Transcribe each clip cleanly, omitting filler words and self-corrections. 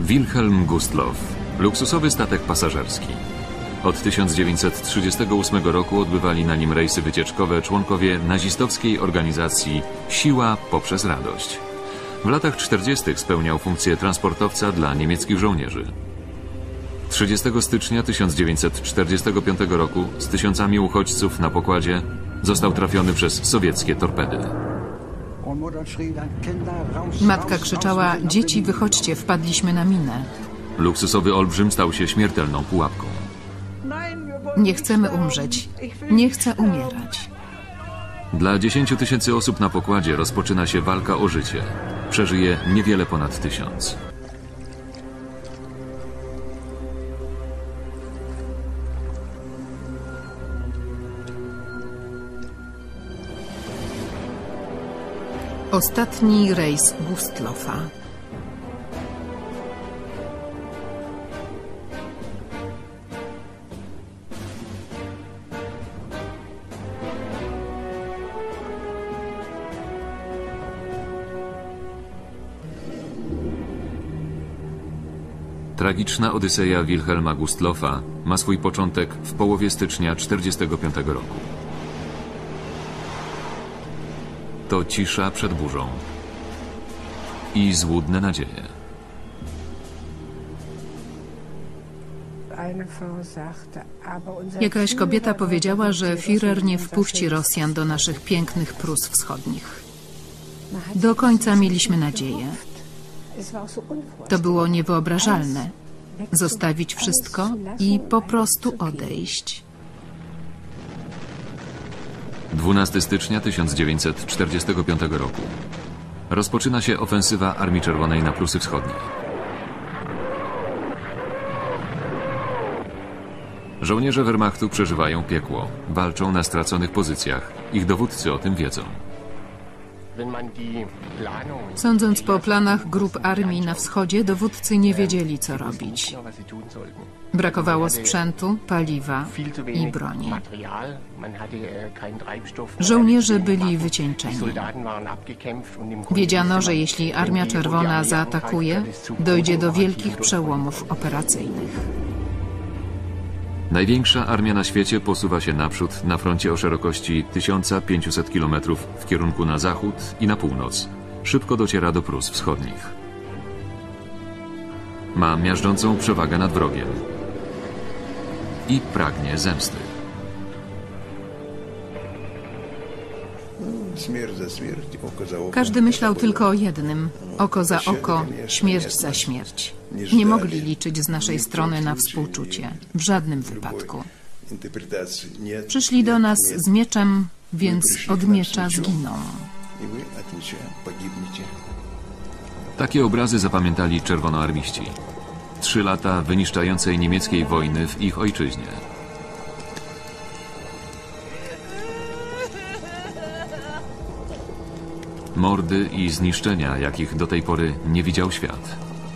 Wilhelm Gustloff, luksusowy statek pasażerski. Od 1938 roku odbywali na nim rejsy wycieczkowe członkowie nazistowskiej organizacji Siła poprzez radość. W latach 40. spełniał funkcję transportowca dla niemieckich żołnierzy. 30 stycznia 1945 roku z tysiącami uchodźców na pokładzie został trafiony przez sowieckie torpedy. Matka krzyczała: dzieci, wychodźcie, wpadliśmy na minę. Luksusowy olbrzym stał się śmiertelną pułapką. Nie chcemy umrzeć. Nie chcę umierać. Dla 10 000 osób na pokładzie rozpoczyna się walka o życie. Przeżyje niewiele ponad 1000. Ostatni rejs Gustloffa. Tragiczna odyseja Wilhelma Gustloffa ma swój początek w połowie stycznia 1945 roku. To cisza przed burzą i złudne nadzieje. Jakaś kobieta powiedziała, że Führer nie wpuści Rosjan do naszych pięknych Prus wschodnich. Do końca mieliśmy nadzieję. To było niewyobrażalne. Zostawić wszystko i po prostu odejść. 12 stycznia 1945 roku. Rozpoczyna się ofensywa Armii Czerwonej na Prusy Wschodnie. Żołnierze Wehrmachtu przeżywają piekło. Walczą na straconych pozycjach. Ich dowódcy o tym wiedzą. Sądząc po planach grup armii na wschodzie, dowódcy nie wiedzieli, co robić. Brakowało sprzętu, paliwa i broni. Żołnierze byli wycieńczeni. Wiedziano, że jeśli Armia Czerwona zaatakuje, dojdzie do wielkich przełomów operacyjnych. Największa armia na świecie posuwa się naprzód na froncie o szerokości 1500 km w kierunku na zachód i na północ. Szybko dociera do Prus Wschodnich. Ma miażdżącą przewagę nad wrogiem i pragnie zemsty. Każdy myślał tylko o jednym: oko za oko, śmierć za śmierć. Nie mogli liczyć z naszej strony na współczucie. W żadnym wypadku. Przyszli do nas z mieczem, więc od miecza zginą. Takie obrazy zapamiętali czerwonoarmiści. 3 lata wyniszczającej niemieckiej wojny w ich ojczyźnie. Mordy i zniszczenia, jakich do tej pory nie widział świat.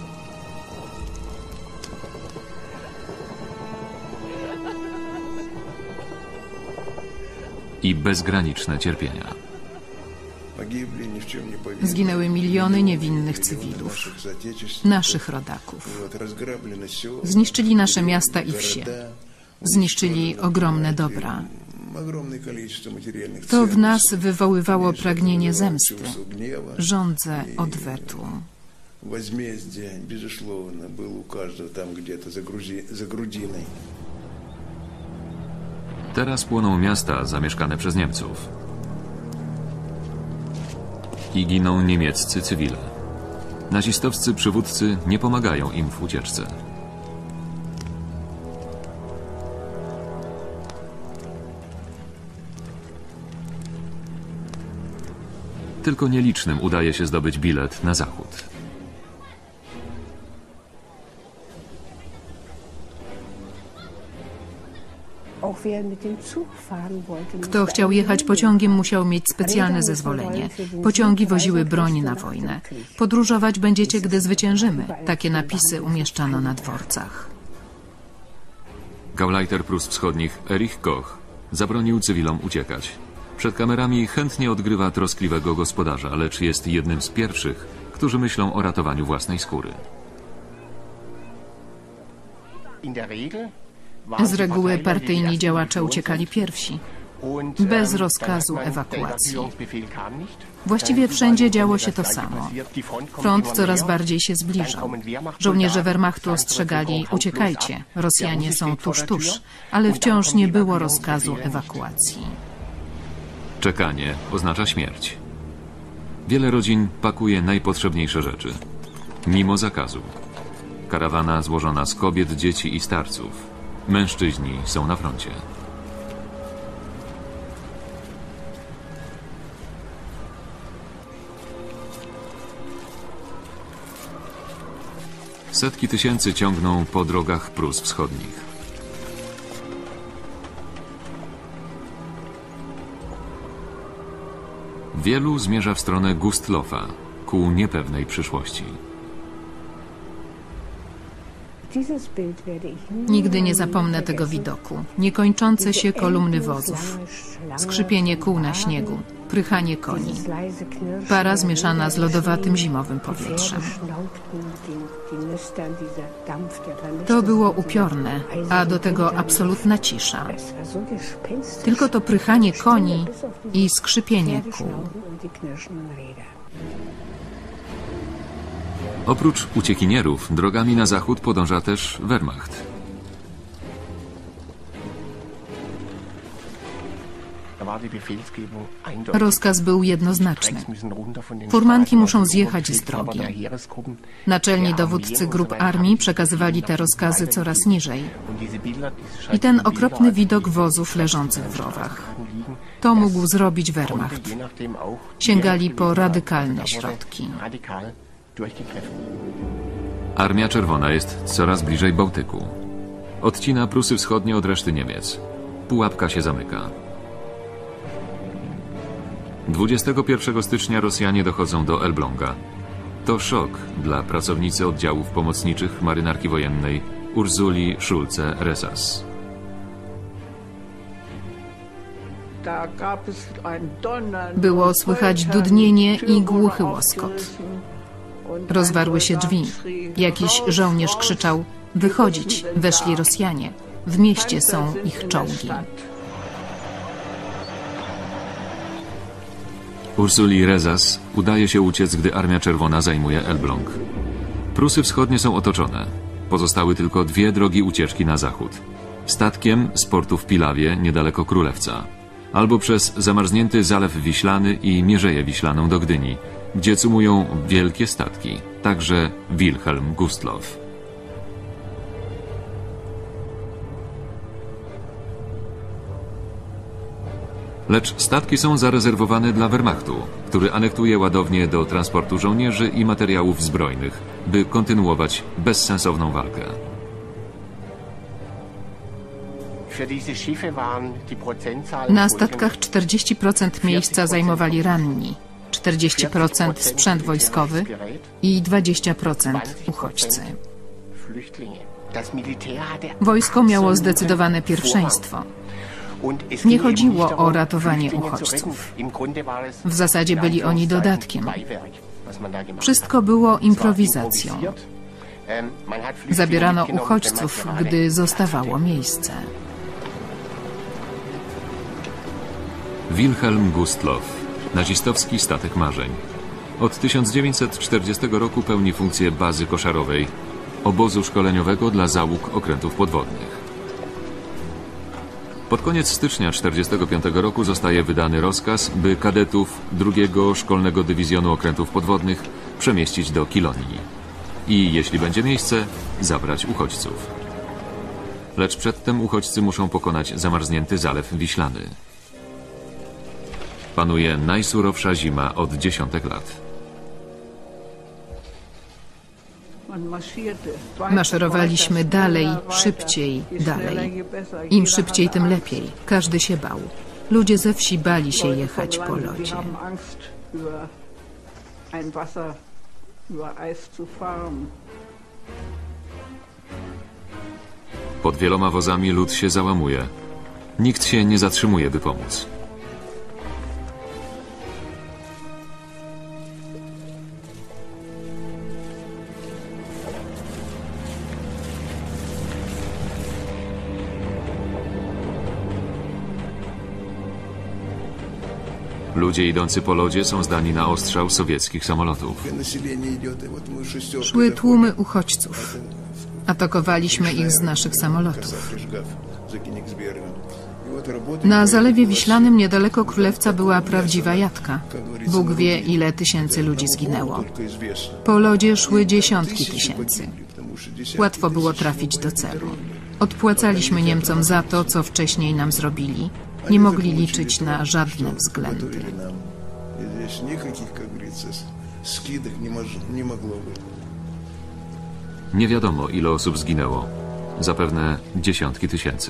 I bezgraniczne cierpienia. Zginęły miliony niewinnych cywilów, naszych rodaków. Zniszczyli nasze miasta i wsie. Zniszczyli ogromne dobra. To w nas wywoływało pragnienie zemsty, żądzę odwetu. Teraz płoną miasta zamieszkane przez Niemców. I giną niemieccy cywile. Nazistowscy przywódcy nie pomagają im w ucieczce. Tylko nielicznym udaje się zdobyć bilet na zachód. Kto chciał jechać pociągiem, musiał mieć specjalne zezwolenie. Pociągi woziły broń na wojnę. Podróżować będziecie, gdy zwyciężymy. Takie napisy umieszczano na dworcach. Gauleiter Prus Wschodnich Erich Koch zabronił cywilom uciekać. Przed kamerami chętnie odgrywa troskliwego gospodarza, lecz jest jednym z pierwszych, którzy myślą o ratowaniu własnej skóry. Z reguły partyjni działacze uciekali pierwsi, bez rozkazu ewakuacji. Właściwie wszędzie działo się to samo. Front coraz bardziej się zbliżał. Żołnierze Wehrmachtu ostrzegali: uciekajcie, Rosjanie są tuż, ale wciąż nie było rozkazu ewakuacji. Czekanie oznacza śmierć. Wiele rodzin pakuje najpotrzebniejsze rzeczy, mimo zakazu. Karawana złożona z kobiet, dzieci i starców. Mężczyźni są na froncie. Setki tysięcy ciągną po drogach Prus Wschodnich. Wielu zmierza w stronę Gustlofa, ku niepewnej przyszłości. Nigdy nie zapomnę tego widoku. Niekończące się kolumny wozów, skrzypienie kół na śniegu, prychanie koni, para zmieszana z lodowatym zimowym powietrzem. To było upiorne, a do tego absolutna cisza. Tylko to prychanie koni i skrzypienie kół. Oprócz uciekinierów, drogami na zachód podąża też Wehrmacht. Rozkaz był jednoznaczny. Furmanki muszą zjechać z drogi. Naczelni dowódcy grup armii przekazywali te rozkazy coraz niżej. I ten okropny widok wozów leżących w rowach. To mógł zrobić Wehrmacht. Sięgali po radykalne środki. Armia Czerwona jest coraz bliżej Bałtyku. Odcina Prusy Wschodnie od reszty Niemiec. Pułapka się zamyka. 21 stycznia Rosjanie dochodzą do Elbląga. To szok dla pracownicy oddziałów pomocniczych marynarki wojennej Ursuli Schulze-Resas. Było słychać dudnienie i głuchy łoskot. Rozwarły się drzwi. Jakiś żołnierz krzyczał: wychodzić, weszli Rosjanie. W mieście są ich czołgi. Ursuli Resas udaje się uciec, gdy Armia Czerwona zajmuje Elbląg. Prusy Wschodnie są otoczone. Pozostały tylko dwie drogi ucieczki na zachód. Statkiem z portu w Pilawie, niedaleko Królewca, albo przez zamarznięty Zalew Wiślany i Mierzeję Wiślaną do Gdyni, gdzie cumują wielkie statki, także Wilhelm Gustloff. Lecz statki są zarezerwowane dla Wehrmachtu, który anektuje ładownie do transportu żołnierzy i materiałów zbrojnych, by kontynuować bezsensowną walkę. Na statkach 40% miejsca zajmowali ranni, 40% sprzęt wojskowy i 20% uchodźcy. Wojsko miało zdecydowane pierwszeństwo. Nie chodziło o ratowanie uchodźców. W zasadzie byli oni dodatkiem. Wszystko było improwizacją. Zabierano uchodźców, gdy zostawało miejsce. Wilhelm Gustloff, nazistowski statek marzeń. Od 1940 roku pełni funkcję bazy koszarowej, obozu szkoleniowego dla załóg okrętów podwodnych. Pod koniec stycznia 1945 roku zostaje wydany rozkaz, by kadetów II Szkolnego Dywizjonu Okrętów Podwodnych przemieścić do Kilonii i, jeśli będzie miejsce, zabrać uchodźców. Lecz przedtem uchodźcy muszą pokonać zamarznięty Zalew Wiślany. Panuje najsurowsza zima od dziesiątek lat. Maszerowaliśmy dalej, szybciej, dalej. Im szybciej, tym lepiej. Każdy się bał. Ludzie ze wsi bali się jechać po lodzie. Pod wieloma wozami lud się załamuje. Nikt się nie zatrzymuje, by pomóc. Ludzie idący po lodzie są zdani na ostrzał sowieckich samolotów. Szły tłumy uchodźców. Atakowaliśmy ich z naszych samolotów. Na Zalewie Wiślanym niedaleko Królewca była prawdziwa jadka. Bóg wie, ile tysięcy ludzi zginęło. Po lodzie szły dziesiątki tysięcy. Łatwo było trafić do celu. Odpłacaliśmy Niemcom za to, co wcześniej nam zrobili. Nie mogli liczyć na żadne względy. Nie wiadomo, ile osób zginęło. Zapewne dziesiątki tysięcy.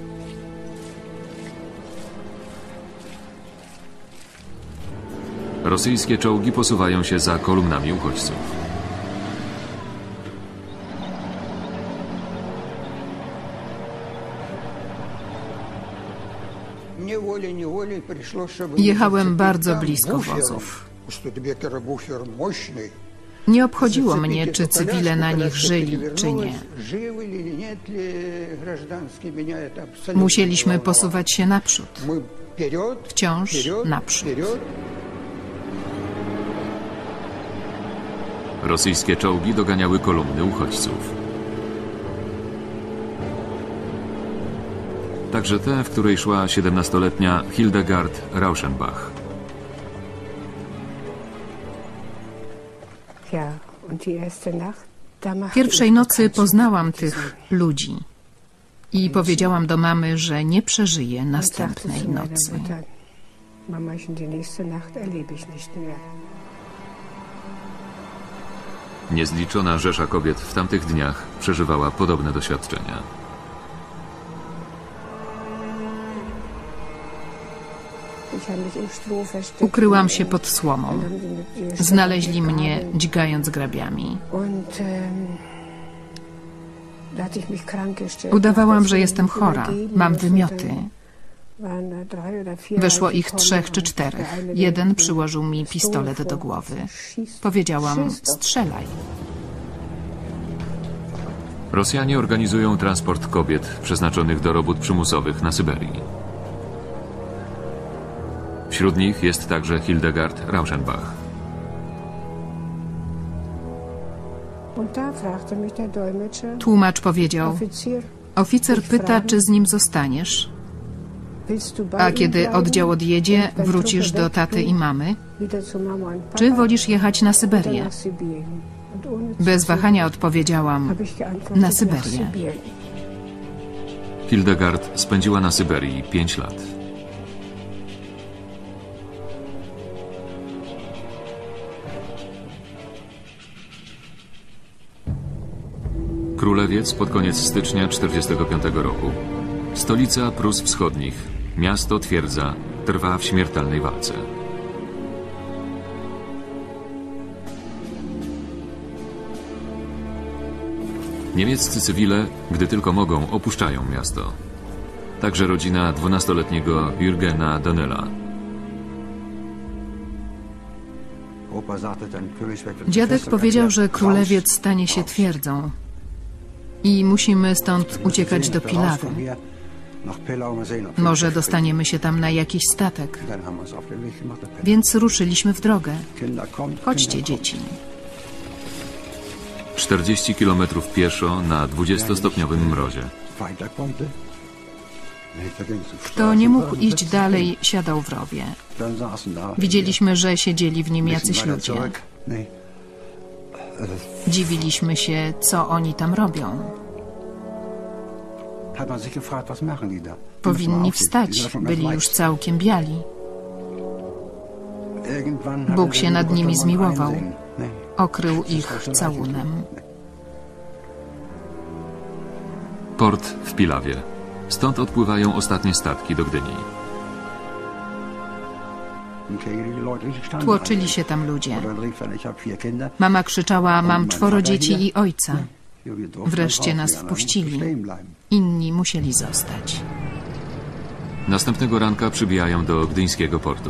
Rosyjskie czołgi posuwają się za kolumnami uchodźców. Jechałem bardzo blisko wozów. Nie obchodziło mnie, czy cywile na nich żyli, czy nie. Musieliśmy posuwać się naprzód. Wciąż naprzód. Rosyjskie czołgi doganiały kolumny uchodźców. Także tę, w której szła 17-letnia Hildegard Rauschenbach. Pierwszej nocy poznałam tych ludzi i powiedziałam do mamy, że nie przeżyję następnej nocy. Niezliczona rzesza kobiet w tamtych dniach przeżywała podobne doświadczenia. Ukryłam się pod słomą. Znaleźli mnie, dźgając grabiami. Udawałam, że jestem chora, mam wymioty. Weszło ich 3 czy 4. Jeden przyłożył mi pistolet do głowy. Powiedziałam: strzelaj. Rosjanie organizują transport kobiet przeznaczonych do robót przymusowych na Syberii. Wśród nich jest także Hildegard Rauschenbach. Tłumacz powiedział: oficer pyta, czy z nim zostaniesz, a kiedy oddział odjedzie, wrócisz do taty i mamy, czy wolisz jechać na Syberię? Bez wahania odpowiedziałam: na Syberię. Hildegard spędziła na Syberii 5 lat. Królewiec pod koniec stycznia 1945 roku. Stolica Prus Wschodnich, miasto twierdza, trwa w śmiertelnej walce. Niemieccy cywile, gdy tylko mogą, opuszczają miasto. Także rodzina 12-letniego Jürgena Dönela. Dziadek powiedział, że Królewiec stanie się twierdzą i musimy stąd uciekać do Pilawy. Może dostaniemy się tam na jakiś statek. Więc ruszyliśmy w drogę. Chodźcie, dzieci. 40 kilometrów pieszo na 20-stopniowym mrozie. Kto nie mógł iść dalej, siadał w rowie. Widzieliśmy, że siedzieli w nim jacyś ludzie. Dziwiliśmy się, co oni tam robią. Powinni wstać, byli już całkiem biali. Bóg się nad nimi zmiłował. Okrył ich całunem. Port w Pilawie. Stąd odpływają ostatnie statki do Gdyni. Tłoczyli się tam ludzie. Mama krzyczała: mam 4 dzieci i ojca. Wreszcie nas wpuścili. Inni musieli zostać. Następnego ranka przybijają do gdyńskiego portu.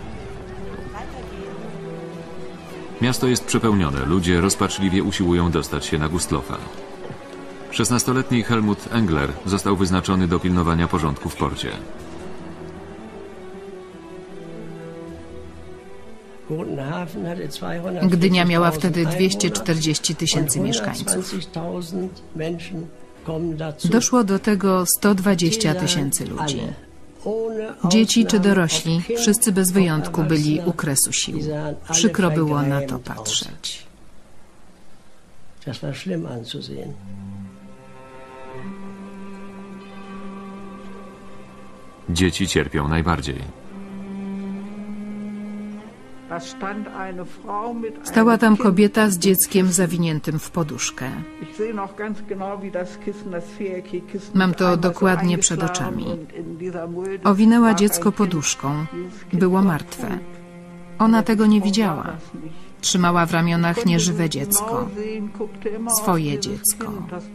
Miasto jest przepełnione. Ludzie rozpaczliwie usiłują dostać się na Gustlofa. 16-letni Helmut Engler został wyznaczony do pilnowania porządku w porcie. Gdynia miała wtedy 240 000 mieszkańców. Doszło do tego 120 000 ludzi. Dzieci czy dorośli, wszyscy bez wyjątku byli u kresu sił. Przykro było na to patrzeć. Dzieci cierpią najbardziej. Stała tam kobieta z dzieckiem zawiniętym w poduszkę. Mam to dokładnie przed oczami. Owinęła dziecko poduszką. Było martwe. Ona tego nie widziała. Trzymała w ramionach nieżywe dziecko. Swoje dziecko.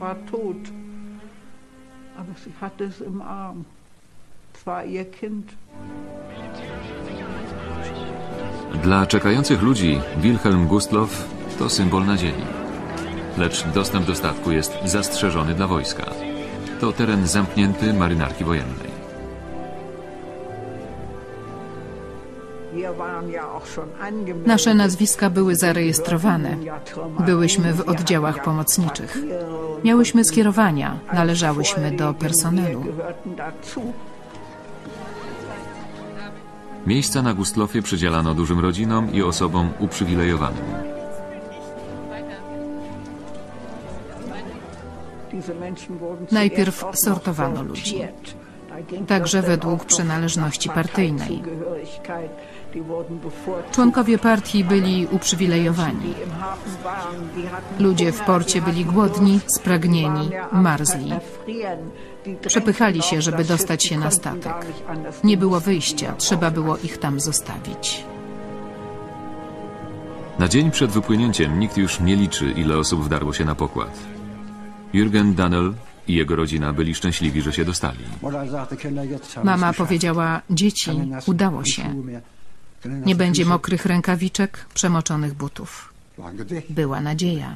Dla czekających ludzi Wilhelm Gustloff to symbol nadziei. Lecz dostęp do statku jest zastrzeżony dla wojska. To teren zamknięty marynarki wojennej. Nasze nazwiska były zarejestrowane. Byłyśmy w oddziałach pomocniczych. Miałyśmy skierowania, należałyśmy do personelu. Miejsca na Gustloffie przydzielano dużym rodzinom i osobom uprzywilejowanym. Najpierw sortowano ludzi, także według przynależności partyjnej. Członkowie partii byli uprzywilejowani. Ludzie w porcie byli głodni, spragnieni, marzli. Przepychali się, żeby dostać się na statek. Nie było wyjścia, trzeba było ich tam zostawić. Na dzień przed wypłynięciem nikt już nie liczy, ile osób wdarło się na pokład. Jürgen Danel i jego rodzina byli szczęśliwi, że się dostali. Mama powiedziała: dzieci, udało się. Nie będzie mokrych rękawiczek, przemoczonych butów. Była nadzieja.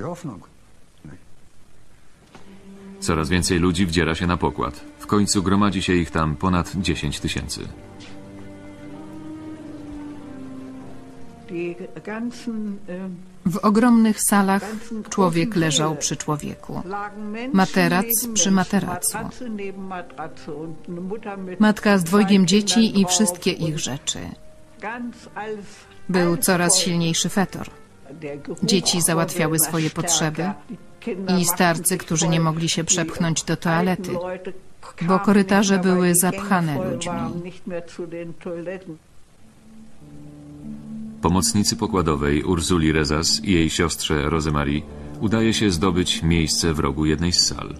Coraz więcej ludzi wdziera się na pokład. W końcu gromadzi się ich tam ponad 10 000. W ogromnych salach człowiek leżał przy człowieku. Materac przy materacu. Matka z dwojgiem dzieci i wszystkie ich rzeczy. Był coraz silniejszy fetor. Dzieci załatwiały swoje potrzeby i starcy, którzy nie mogli się przepchnąć do toalety, bo korytarze były zapchane ludźmi. Pomocnicy pokładowej Ursuli Rezas i jej siostrze Rosemarie udaje się zdobyć miejsce w rogu jednej z sal.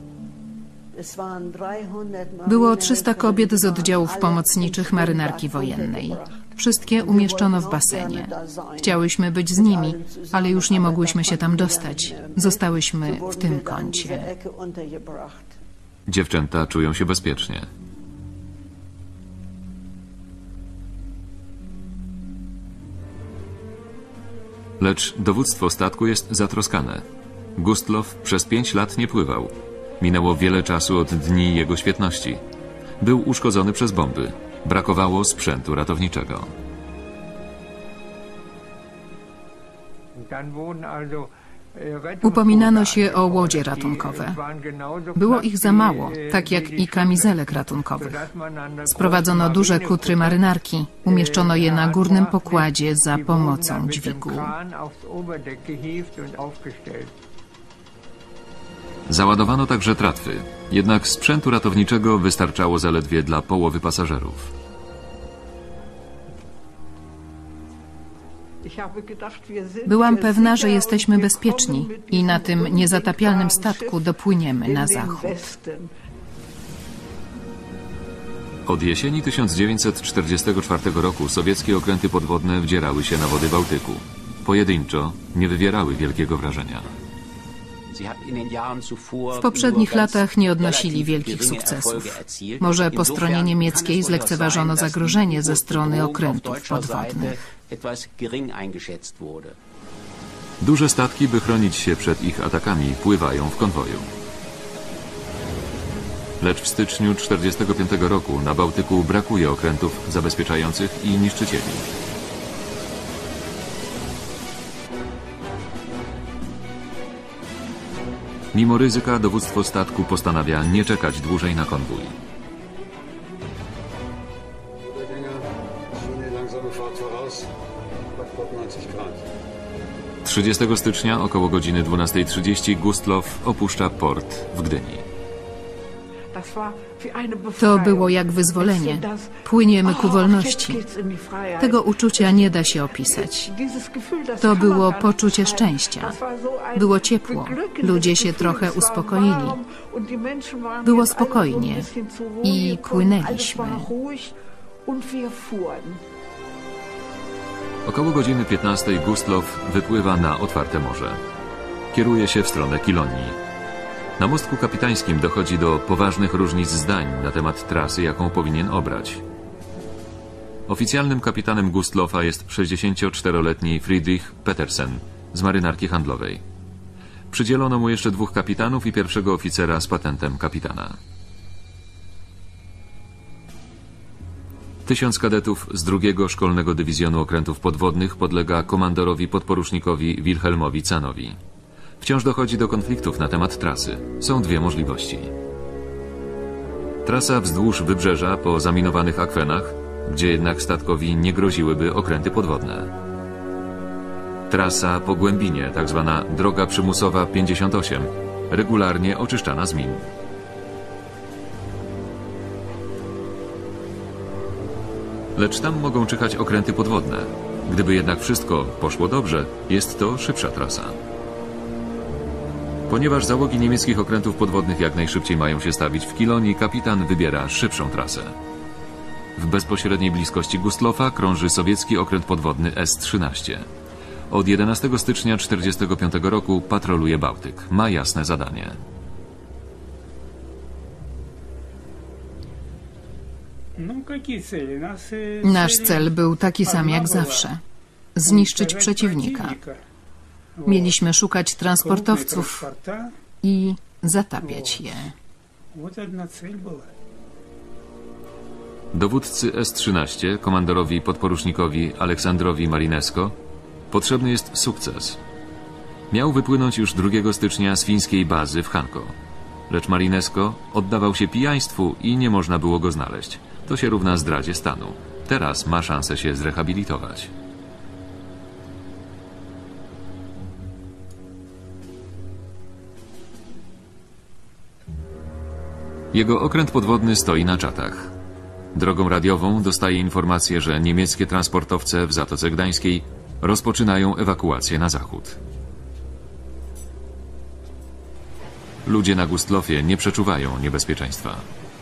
Było 300 kobiet z oddziałów pomocniczych marynarki wojennej. Wszystkie umieszczono w basenie. Chciałyśmy być z nimi, ale już nie mogłyśmy się tam dostać. Zostałyśmy w tym kącie. Dziewczęta czują się bezpiecznie. Lecz dowództwo statku jest zatroskane. Gustloff przez 5 lat nie pływał. Minęło wiele czasu od dni jego świetności. Był uszkodzony przez bomby. Brakowało sprzętu ratowniczego. Upominano się o łodzie ratunkowe. Było ich za mało, tak jak i kamizelek ratunkowych. Sprowadzono duże kutry marynarki. Umieszczono je na górnym pokładzie za pomocą dźwigół. Załadowano także tratwy. Jednak sprzętu ratowniczego wystarczało zaledwie dla połowy pasażerów. Byłam pewna, że jesteśmy bezpieczni i na tym niezatapialnym statku dopłyniemy na zachód. Od jesieni 1944 roku sowieckie okręty podwodne wdzierały się na wody Bałtyku. Pojedynczo nie wywierały wielkiego wrażenia. W poprzednich latach nie odnosili wielkich sukcesów. Może po stronie niemieckiej zlekceważono zagrożenie ze strony okrętów podwodnych. Duże statki, by chronić się przed ich atakami, pływają w konwoju. Lecz w styczniu 1945 roku na Bałtyku brakuje okrętów zabezpieczających i niszczycieli. Mimo ryzyka dowództwo statku postanawia nie czekać dłużej na konwój. 30 stycznia około godziny 12:30 Gustloff opuszcza port w Gdyni. To było jak wyzwolenie. Płyniemy ku wolności. Tego uczucia nie da się opisać. To było poczucie szczęścia. Było ciepło. Ludzie się trochę uspokoili. Było spokojnie. I płynęliśmy. Około godziny 15 Gustloff wypływa na otwarte morze. Kieruje się w stronę Kilonii. Na mostku kapitańskim dochodzi do poważnych różnic zdań na temat trasy, jaką powinien obrać. Oficjalnym kapitanem Gustloffa jest 64-letni Friedrich Petersen z marynarki handlowej. Przydzielono mu jeszcze 2 kapitanów i pierwszego oficera z patentem kapitana. 1000 kadetów z 2. Szkolnego Dywizjonu Okrętów Podwodnych podlega komandorowi podporusznikowi Wilhelmowi Canowi. Wciąż dochodzi do konfliktów na temat trasy. Są 2 możliwości. Trasa wzdłuż wybrzeża po zaminowanych akwenach, gdzie jednak statkowi nie groziłyby okręty podwodne. Trasa po głębinie, tzw. droga przymusowa 58, regularnie oczyszczana z min. Lecz tam mogą czyhać okręty podwodne. Gdyby jednak wszystko poszło dobrze, jest to szybsza trasa. Ponieważ załogi niemieckich okrętów podwodnych jak najszybciej mają się stawić w Kilonii, kapitan wybiera szybszą trasę. W bezpośredniej bliskości Gustloffa krąży sowiecki okręt podwodny S-13. Od 11 stycznia 1945 roku patroluje Bałtyk. Ma jasne zadanie. Nasz cel był taki sam jak zawsze. Zniszczyć przeciwnika. Mieliśmy szukać transportowców i zatapiać je. Dowódcy S-13, komandorowi podporusznikowi Aleksandrowi Marinesko, potrzebny jest sukces. Miał wypłynąć już 2 stycznia z fińskiej bazy w Hanko. Lecz Marinesko oddawał się pijaństwu i nie można było go znaleźć. To się równa zdradzie stanu. Teraz ma szansę się zrehabilitować. Jego okręt podwodny stoi na czatach. Drogą radiową dostaje informację, że niemieckie transportowce w Zatoce Gdańskiej rozpoczynają ewakuację na zachód. Ludzie na Gustloffie nie przeczuwają niebezpieczeństwa.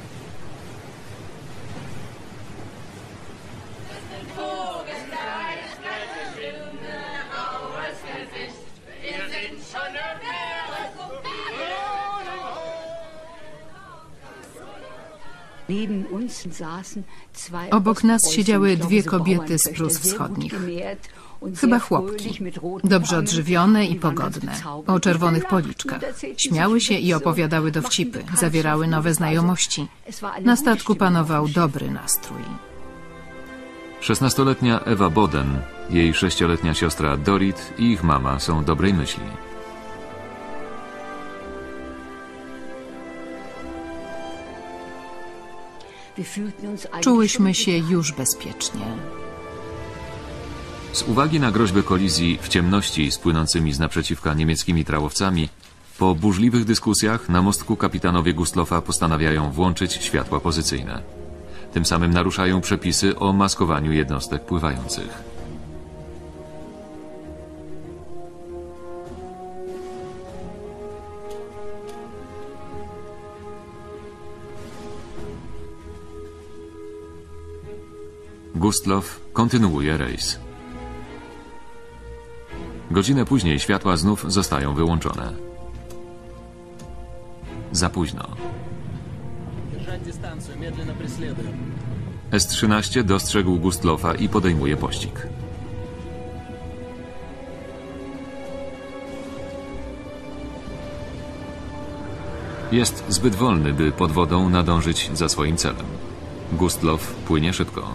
Obok nas siedziały 2 kobiety z Prus Wschodnich. Chyba chłopki. Dobrze odżywione i pogodne. O czerwonych policzkach. Śmiały się i opowiadały dowcipy. Zawierały nowe znajomości. Na statku panował dobry nastrój. 16-letnia Ewa Boden, jej 6-letnia siostra Dorit i ich mama są dobrej myśli. Czułyśmy się już bezpiecznie. Z uwagi na groźbę kolizji w ciemności z płynącymi z naprzeciwka niemieckimi trałowcami, po burzliwych dyskusjach na mostku kapitanowie Gustloffa postanawiają włączyć światła pozycyjne. Tym samym naruszają przepisy o maskowaniu jednostek pływających. Gustloff kontynuuje rejs. Godzinę później światła znów zostają wyłączone. Za późno. S-13 dostrzegł Gustloffa i podejmuje pościg. Jest zbyt wolny, by pod wodą nadążyć za swoim celem. Gustloff płynie szybko.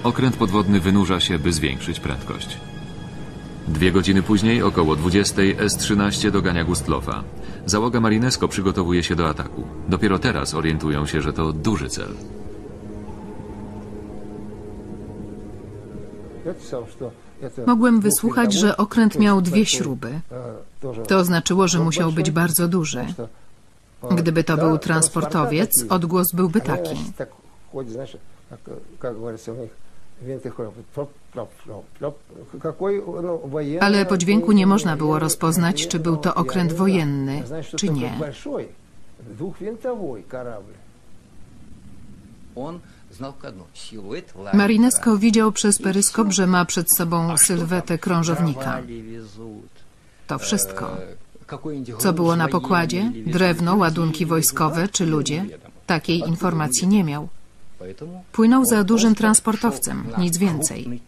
Okręt podwodny wynurza się, by zwiększyć prędkość. 2 godziny później, około 20, S-13 dogania Gustlofa. Załoga Marinesko przygotowuje się do ataku. Dopiero teraz orientują się, że to duży cel. Mogłem wysłuchać, że okręt miał 2 śruby. To znaczyło, że musiał być bardzo duży. Gdyby to był transportowiec, odgłos byłby taki. Ale po dźwięku nie można było rozpoznać, czy był to okręt wojenny, czy nie. Marinesko widział przez peryskop, że ma przed sobą sylwetę krążownika. To wszystko. Co było na pokładzie? Drewno, ładunki wojskowe czy ludzie? Takiej informacji nie miał. Płynął za dużym transportowcem, nic więcej.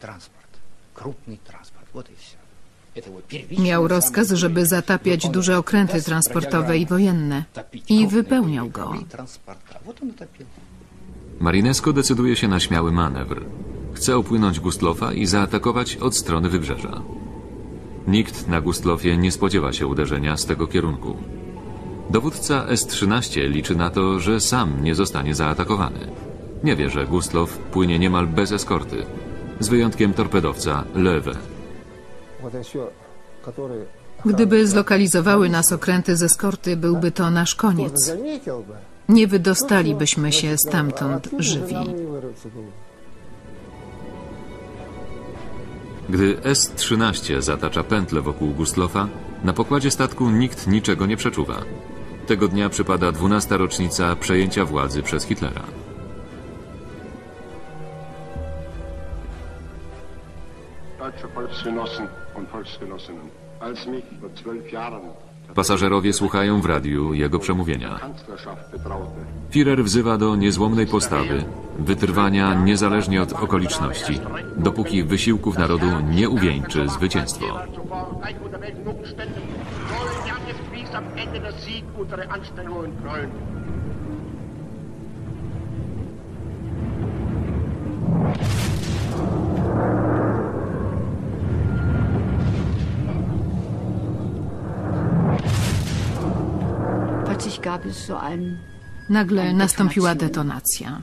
Miał rozkaz, żeby zatapiać duże okręty transportowe i wojenne. I wypełniał go. Marinesko decyduje się na śmiały manewr. Chce opłynąć Gustlofa i zaatakować od strony wybrzeża. Nikt na Gustlofie nie spodziewa się uderzenia z tego kierunku. Dowódca S-13 liczy na to, że sam nie zostanie zaatakowany. Nie wie, że Gustlof płynie niemal bez eskorty, z wyjątkiem torpedowca Löwe. Gdyby zlokalizowały nas okręty z eskorty, byłby to nasz koniec. Nie wydostalibyśmy się stamtąd żywi. Gdy S-13 zatacza pętlę wokół Gustlofa, na pokładzie statku nikt niczego nie przeczuwa. Tego dnia przypada 12. rocznica przejęcia władzy przez Hitlera. Pasażerowie słuchają w radiu jego przemówienia. Führer wzywa do niezłomnej postawy, wytrwania niezależnie od okoliczności, dopóki wysiłków narodu nie uwieńczy zwycięstwo. Nagle nastąpiła detonacja.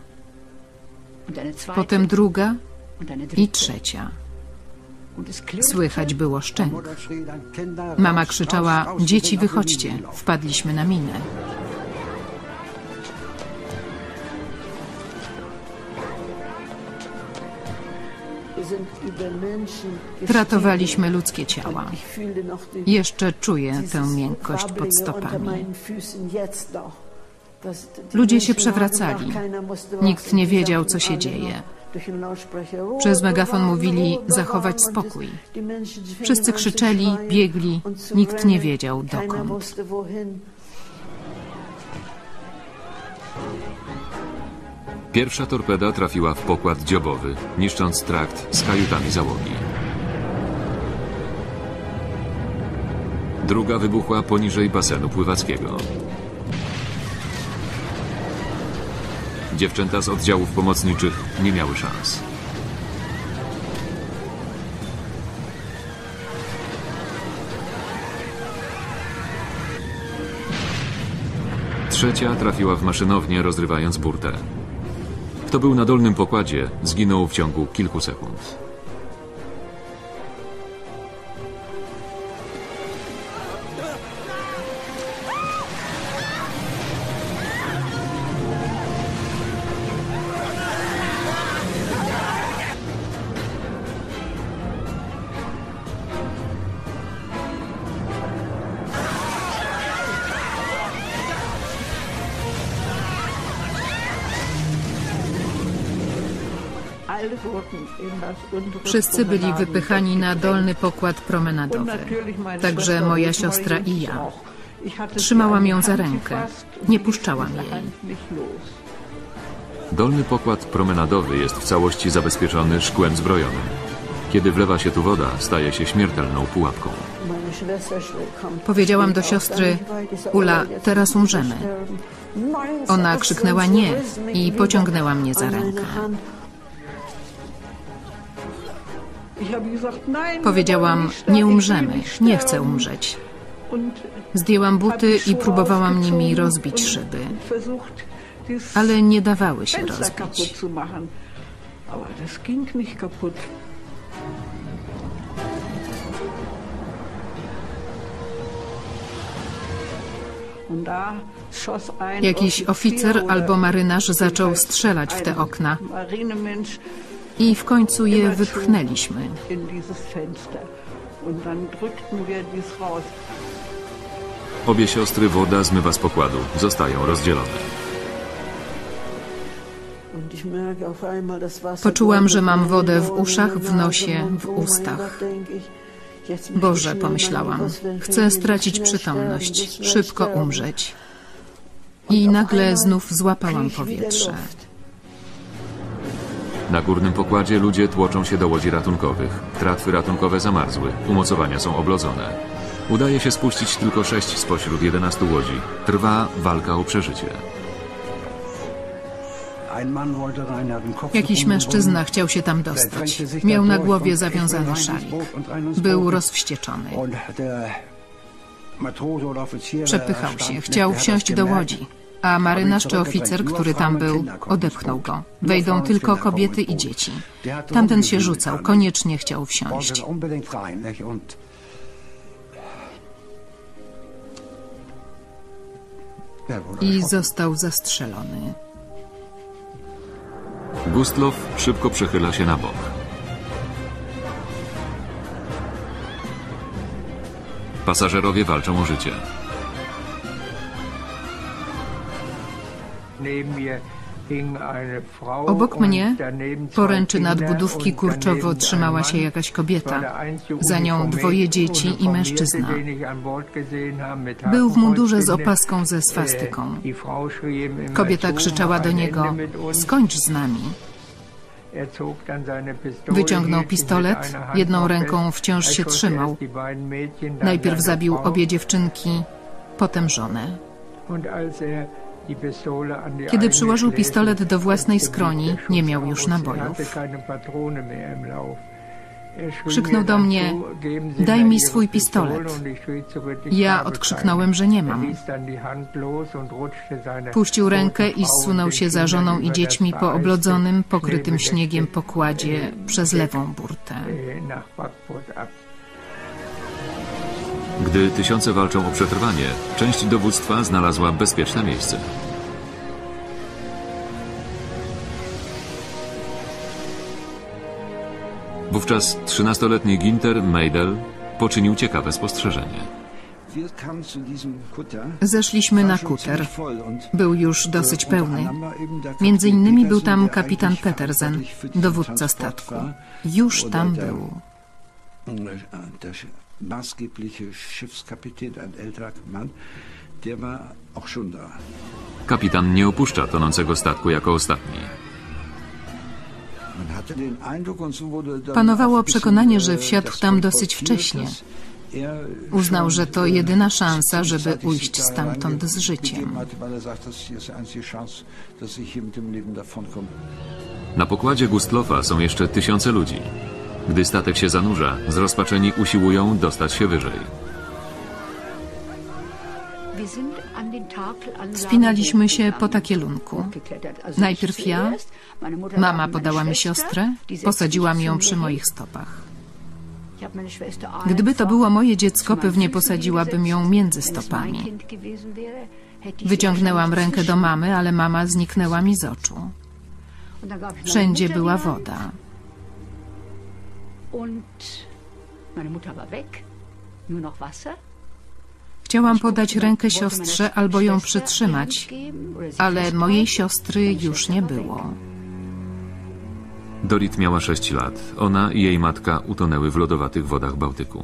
Potem druga i trzecia. Słychać było szczęk. Mama krzyczała: dzieci, wychodźcie, wpadliśmy na minę. Ratowaliśmy ludzkie ciała. Jeszcze czuję tę miękkość pod stopami. Ludzie się przewracali. Nikt nie wiedział, co się dzieje. Przez megafon mówili: zachować spokój. Wszyscy krzyczeli, biegli. Nikt nie wiedział, dokąd. Pierwsza torpeda trafiła w pokład dziobowy, niszcząc trakt z kajutami załogi. Druga wybuchła poniżej basenu pływackiego. Dziewczęta z oddziałów pomocniczych nie miały szans. Trzecia trafiła w maszynownię, rozrywając burtę. Kto był na dolnym pokładzie, zginął w ciągu kilku sekund. Wszyscy byli wypychani na dolny pokład promenadowy. Także moja siostra i ja. Trzymałam ją za rękę. Nie puszczałam jej. Dolny pokład promenadowy jest w całości zabezpieczony szkłem zbrojonym. Kiedy wlewa się tu woda, staje się śmiertelną pułapką. Powiedziałam do siostry: Ula, teraz umrzemy. Ona krzyknęła nie i pociągnęła mnie za rękę. Powiedziałam, nie umrzemy, nie chcę umrzeć. Zdjęłam buty i próbowałam nimi rozbić szyby, ale nie dawały się rozbić. Jakiś oficer albo marynarz zaczął strzelać w te okna i w końcu je wypchnęliśmy. Obie siostry woda zmywa z pokładu. Zostają rozdzielone. Poczułam, że mam wodę w uszach, w nosie, w ustach. Boże, pomyślałam, chcę stracić przytomność, szybko umrzeć. I nagle znów złapałam powietrze. Na górnym pokładzie ludzie tłoczą się do łodzi ratunkowych. Tratwy ratunkowe zamarzły, umocowania są oblodzone. Udaje się spuścić tylko 6 spośród 11 łodzi. Trwa walka o przeżycie. Jakiś mężczyzna chciał się tam dostać. Miał na głowie zawiązany szalik. Był rozwścieczony. Przepychał się, chciał wsiąść do łodzi. A marynarz czy oficer, który tam był, odepchnął go. Wejdą tylko kobiety i dzieci. Tamten się rzucał, koniecznie chciał wsiąść. I został zastrzelony. Gustloff szybko przechyla się na bok. Pasażerowie walczą o życie. Obok mnie, poręczy nadbudówki kurczowo trzymała się jakaś kobieta. Za nią 2 dzieci i mężczyzna. Był w mundurze z opaską ze swastyką. Kobieta krzyczała do niego: skończ z nami. Wyciągnął pistolet, jedną ręką wciąż się trzymał. Najpierw zabił obie dziewczynki, potem żonę. Kiedy przyłożył pistolet do własnej skroni, nie miał już nabojów. Krzyknął do mnie: daj mi swój pistolet. Ja odkrzyknąłem, że nie mam. Puścił rękę i zsunął się za żoną i dziećmi po oblodzonym, pokrytym śniegiem pokładzie przez lewą burtę. Gdy tysiące walczą o przetrwanie, część dowództwa znalazła bezpieczne miejsce. Wówczas 13-letni Ginter Meidel poczynił ciekawe spostrzeżenie. Zeszliśmy na kuter. Był już dosyć pełny. Między innymi był tam kapitan Petersen, dowódca statku. Już tam był. Kapitan nie opuszcza tonącego statku jako ostatni. Panowało przekonanie, że wsiadł tam dosyć wcześnie. Uznał, że to jedyna szansa, żeby ujść stamtąd z życiem. Na pokładzie Gustloffa są jeszcze tysiące ludzi. Gdy statek się zanurza, zrozpaczeni usiłują dostać się wyżej. Wspinaliśmy się po takielunku. Najpierw ja, mama podała mi siostrę, posadziłam ją przy moich stopach. Gdyby to było moje dziecko, pewnie posadziłabym ją między stopami. Wyciągnęłam rękę do mamy, ale mama zniknęła mi z oczu. Wszędzie była woda. Chciałam podać rękę siostrze albo ją przytrzymać, ale mojej siostry już nie było. Dorit miała 6 lat. Ona i jej matka utonęły w lodowatych wodach Bałtyku.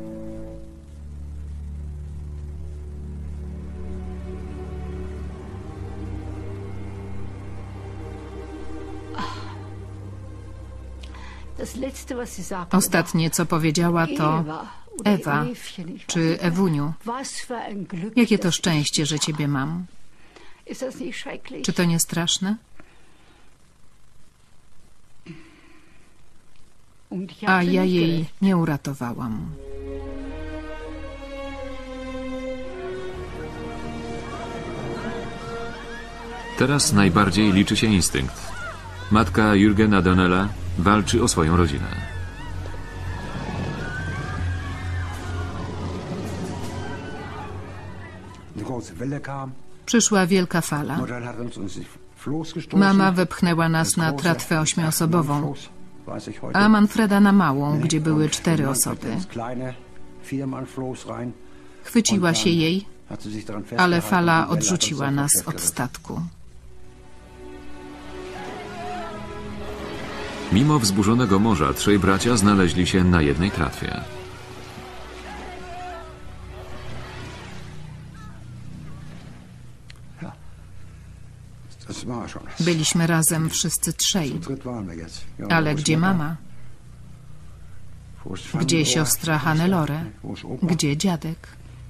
Ostatnie, co powiedziała, to: Ewa, czy Ewuniu, jakie to szczęście, że ciebie mam. Czy to nie straszne? a ja jej nie uratowałam. Teraz najbardziej liczy się instynkt. Matka Jürgena Donnella walczy o swoją rodzinę. Przyszła wielka fala. Mama wepchnęła nas na tratwę 8-osobową, a Manfreda na małą, gdzie były 4 osoby. Chwyciła się jej, ale fala odrzuciła nas od statku. Mimo wzburzonego morza trzej bracia znaleźli się na jednej tratwie. Byliśmy razem wszyscy trzej. Ale gdzie mama? Gdzie siostra Hannelore? Gdzie dziadek?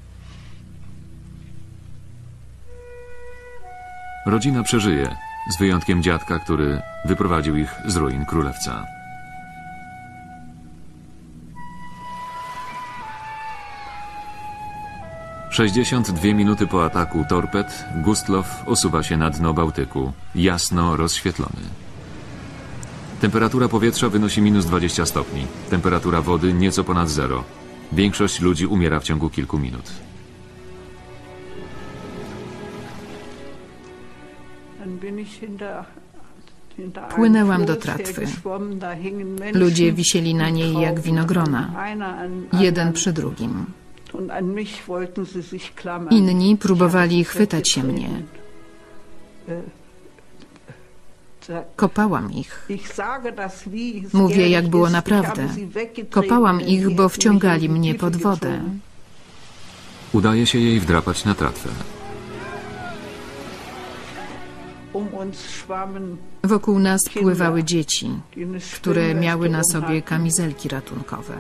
Rodzina przeżyje, z wyjątkiem dziadka, który wyprowadził ich z ruin Królewca. - 62 minuty po ataku torped Gustloff osuwa się na dno Bałtyku, jasno rozświetlony. Temperatura powietrza wynosi -20 stopni, temperatura wody nieco ponad 0. Większość ludzi umiera w ciągu kilku minut. Płynęłam do tratwy. Ludzie wisieli na niej jak winogrona, jeden przy drugim. Inni próbowali chwytać się mnie. Kopałam ich. Mówię, jak było naprawdę. Kopałam ich, bo wciągali mnie pod wodę. Udaje się jej wdrapać na tratwę. Wokół nas pływały dzieci, które miały na sobie kamizelki ratunkowe.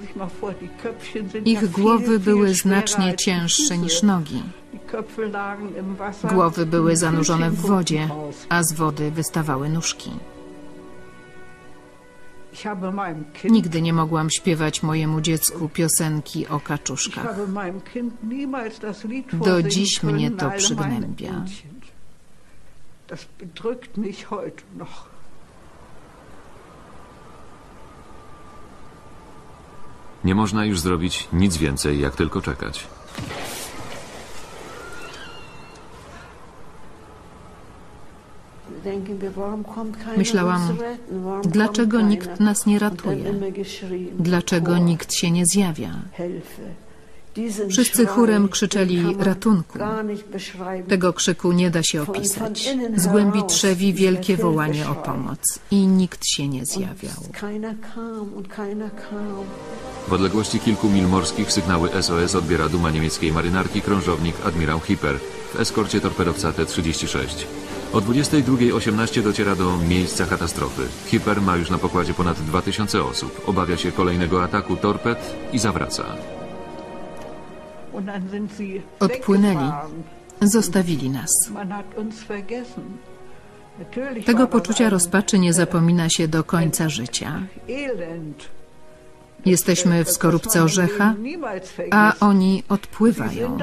Ich głowy były znacznie cięższe niż nogi. Głowy były zanurzone w wodzie, a z wody wystawały nóżki. Nigdy nie mogłam śpiewać mojemu dziecku piosenki o kaczuszkach. Do dziś mnie to przygnębia. Das bedrückt mich heute noch. Nie można już zrobić nic więcej, jak tylko czekać. Myślałam, dlaczego nikt nas nie ratuje? Dlaczego nikt się nie zjawia? Wszyscy chórem krzyczeli ratunku. Tego krzyku nie da się opisać. Z głębi trzewi wielkie wołanie o pomoc i nikt się nie zjawiał. W odległości kilku mil morskich sygnały SOS odbiera duma niemieckiej marynarki krążownik admirał Hipper w eskorcie torpedowca T-36. O 22:18 dociera do miejsca katastrofy. Hipper ma już na pokładzie ponad 2000 osób. Obawia się kolejnego ataku torped i zawraca. Odpłynęli. Zostawili nas. Tego poczucia rozpaczy nie zapomina się do końca życia. Jesteśmy w skorupce orzecha, a oni odpływają.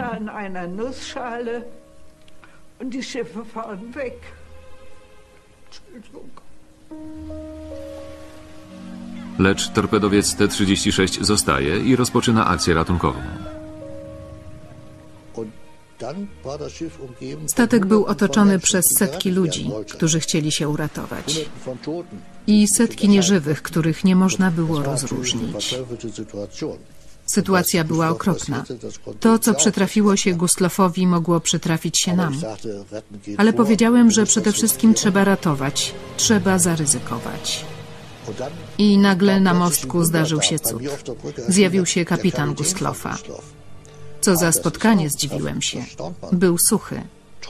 Lecz torpedowiec T-36 zostaje i rozpoczyna akcję ratunkową. Statek był otoczony przez setki ludzi, którzy chcieli się uratować. I setki nieżywych, których nie można było rozróżnić. Sytuacja była okropna. To, co przytrafiło się Gustloffowi, mogło przytrafić się nam. Ale powiedziałem, że przede wszystkim trzeba ratować, trzeba zaryzykować. I nagle na mostku zdarzył się cud. Zjawił się kapitan Gustloffa. Co za spotkanie, zdziwiłem się. Był suchy.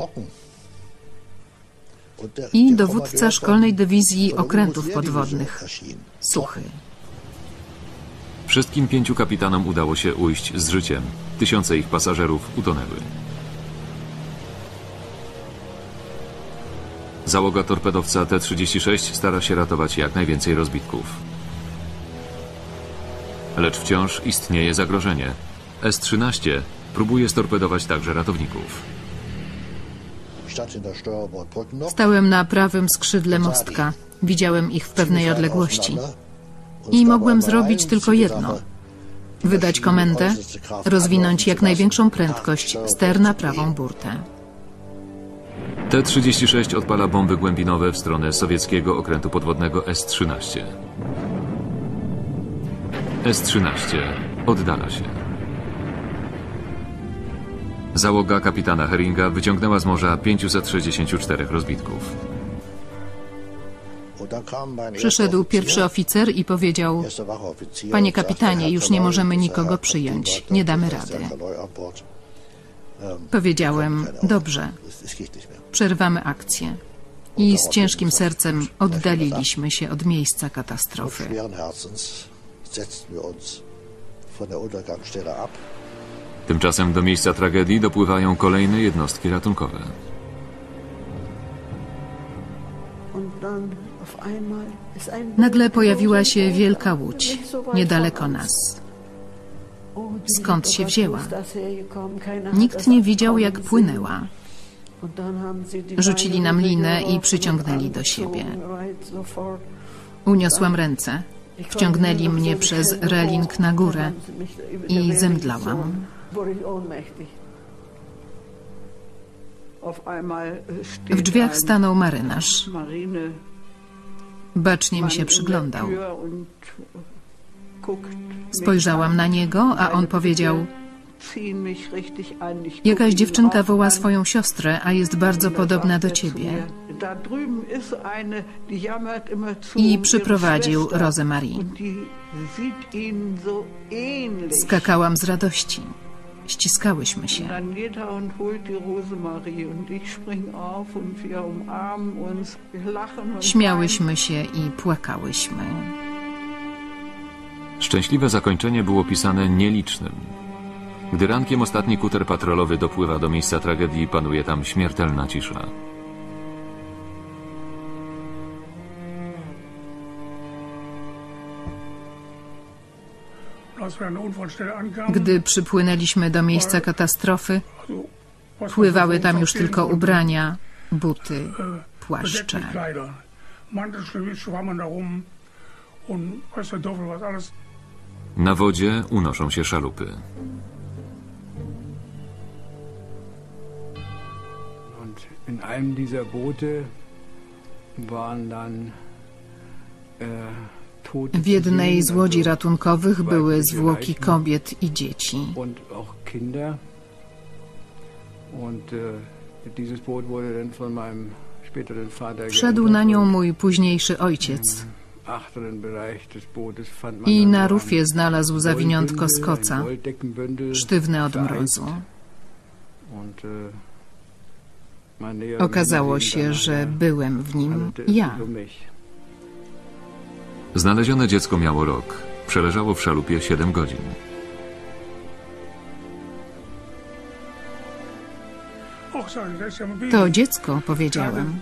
I dowódca szkolnej dywizji okrętów podwodnych. Suchy. Wszystkim 5 kapitanom udało się ujść z życiem. Tysiące ich pasażerów utonęły. Załoga torpedowca T-36 stara się ratować jak najwięcej rozbitków. lecz wciąż istnieje zagrożenie. S-13 próbuje storpedować także ratowników. Stałem na prawym skrzydle mostka. Widziałem ich w pewnej odległości. I mogłem zrobić tylko jedno. Wydać komendę, rozwinąć jak największą prędkość, ster na prawą burtę. T-36 odpala bomby głębinowe w stronę sowieckiego okrętu podwodnego S-13. S-13 oddala się. Załoga kapitana Heringa wyciągnęła z morza 564 rozbitków. Przyszedł pierwszy oficer i powiedział: panie kapitanie, już nie możemy nikogo przyjąć, nie damy rady. Powiedziałem: dobrze, przerwamy akcję. I z ciężkim sercem oddaliliśmy się od miejsca katastrofy. Tymczasem do miejsca tragedii dopływają kolejne jednostki ratunkowe. Nagle pojawiła się wielka łódź, niedaleko nas. Skąd się wzięła? Nikt nie widział, jak płynęła. Rzucili nam linę i przyciągnęli do siebie. Uniosłam ręce. Wciągnęli mnie przez reling na górę i zemdlałam. W drzwiach stanął marynarz. Bacznie mi się przyglądał. Spojrzałam na niego, a on powiedział: jakaś dziewczynka woła swoją siostrę, a jest bardzo podobna do ciebie. I przyprowadził Rosemarie. Skakałam z radości. Ściskałyśmy się. Śmiałyśmy się i płakałyśmy. Szczęśliwe zakończenie było pisane nielicznym. Gdy rankiem ostatni kuter patrolowy dopływa do miejsca tragedii, panuje tam śmiertelna cisza. Gdy przypłynęliśmy do miejsca katastrofy, pływały tam już tylko ubrania, buty, płaszcze. Na wodzie unoszą się szalupy. In einem dieser Boote waren dann W jednej z łodzi ratunkowych były zwłoki kobiet i dzieci. Wszedł na nią mój późniejszy ojciec i na rufie znalazł zawiniątko z koca, sztywne od mrozu. Okazało się, że byłem w nim ja. Znalezione dziecko miało rok. Przeleżało w szalupie 7 godzin. To dziecko, powiedziałem.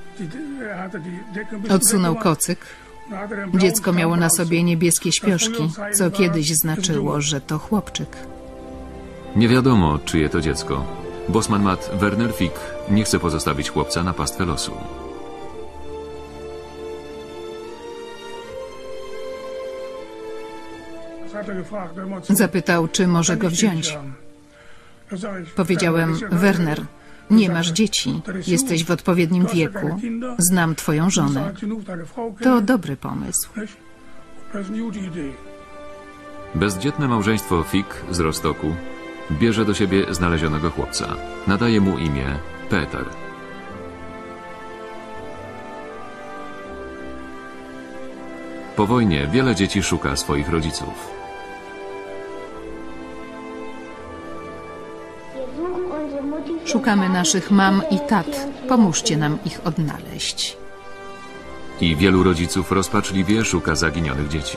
Odsunął kocyk. Dziecko miało na sobie niebieskie śpioszki, co kiedyś znaczyło, że to chłopczyk. Nie wiadomo, czyje to dziecko. Bosman Matt Werner Fick nie chce pozostawić chłopca na pastwę losu. Zapytał, czy może go wziąć. Powiedziałem: Werner, nie masz dzieci, jesteś w odpowiednim wieku, znam twoją żonę. To dobry pomysł. Bezdzietne małżeństwo Fick z Rostoku bierze do siebie znalezionego chłopca. Nadaje mu imię Peter. Po wojnie wiele dzieci szuka swoich rodziców. Szukamy naszych mam i tat. Pomóżcie nam ich odnaleźć. I wielu rodziców rozpaczliwie szuka zaginionych dzieci.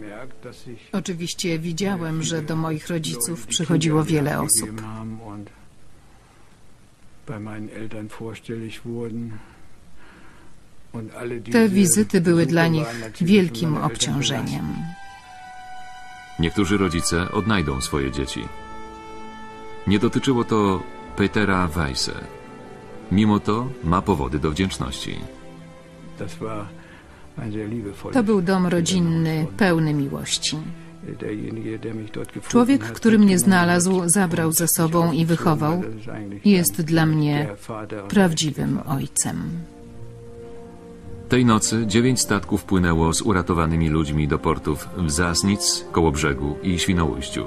Oczywiście widziałem, że do moich rodziców przychodziło wiele osób. bei meinen Eltern vorstellig wurden. Te wizyty były dla nich wielkim obciążeniem. Niektórzy rodzice odnajdą swoje dzieci. Nie dotyczyło to Petera Weisse. Mimo to ma powody do wdzięczności. To był dom rodzinny, pełny miłości. Człowiek, który mnie znalazł, zabrał ze sobą i wychował, jest dla mnie prawdziwym ojcem. Tej nocy 9 statków płynęło z uratowanymi ludźmi do portów w Zasnic, Kołobrzegu i Świnoujściu.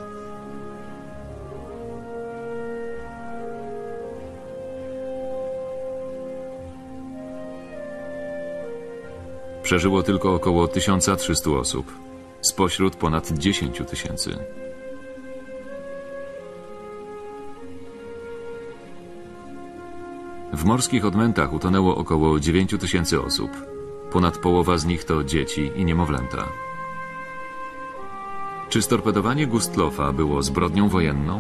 Przeżyło tylko około 1300 osób, spośród ponad 10 000. W morskich odmętach utonęło około 9000 osób. Ponad połowa z nich to dzieci i niemowlęta. Czy storpedowanie Gustlofa było zbrodnią wojenną?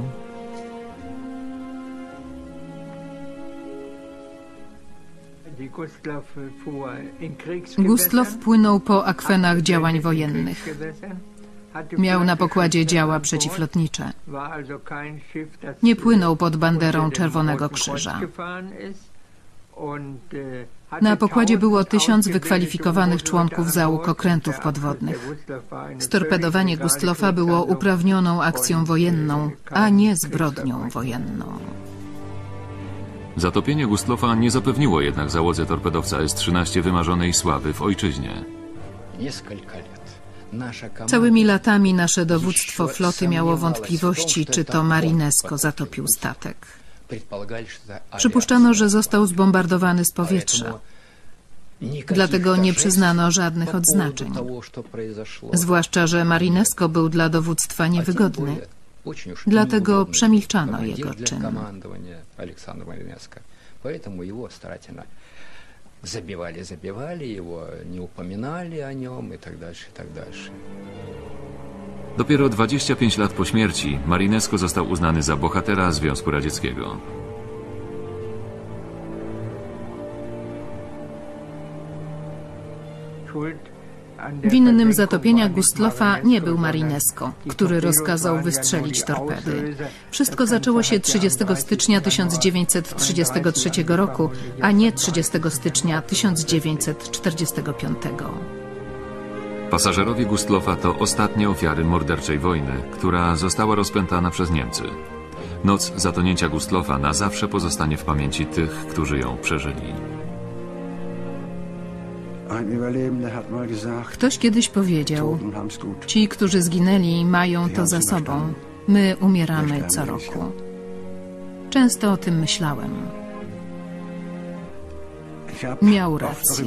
Gustlof płynął po akwenach działań wojennych. Miał na pokładzie działa przeciwlotnicze. Nie płynął pod banderą Czerwonego Krzyża. Na pokładzie było 1000 wykwalifikowanych członków załóg okrętów podwodnych. Storpedowanie Gustlofa było uprawnioną akcją wojenną, a nie zbrodnią wojenną. Zatopienie Gustlofa nie zapewniło jednak załodze torpedowca S-13 wymarzonej sławy w ojczyźnie. Całymi latami nasze dowództwo floty miało wątpliwości, czy to Marinesko zatopił statek. Przypuszczano, że został zbombardowany z powietrza. Dlatego nie przyznano żadnych odznaczeń. Zwłaszcza, że Marinesko był dla dowództwa niewygodny. Dlatego przemilczano jego czyn. Забивали его, не упоминали о нем и так дальше, и так дальше. Dopiero 25 lat po śmierci Marinesko został uznany za bohatera Związku Radzieckiego. Winnym zatopienia Gustlofa nie był Marinesko, który rozkazał wystrzelić torpedy. Wszystko zaczęło się 30 stycznia 1933 roku, a nie 30 stycznia 1945. Pasażerowie Gustlofa to ostatnie ofiary morderczej wojny, która została rozpętana przez Niemcy. Noc zatonięcia Gustlofa na zawsze pozostanie w pamięci tych, którzy ją przeżyli. Ktoś kiedyś powiedział, ci, którzy zginęli, mają to za sobą. My umieramy co roku. Często o tym myślałem. Miał rację.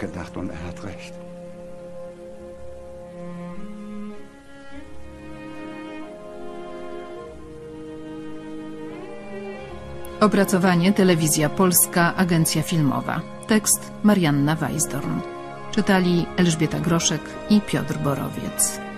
Opracowanie Telewizja Polska, Agencja Filmowa. Tekst Marianna Weisdorn. Czytali Elżbieta Groszek i Piotr Borowiec.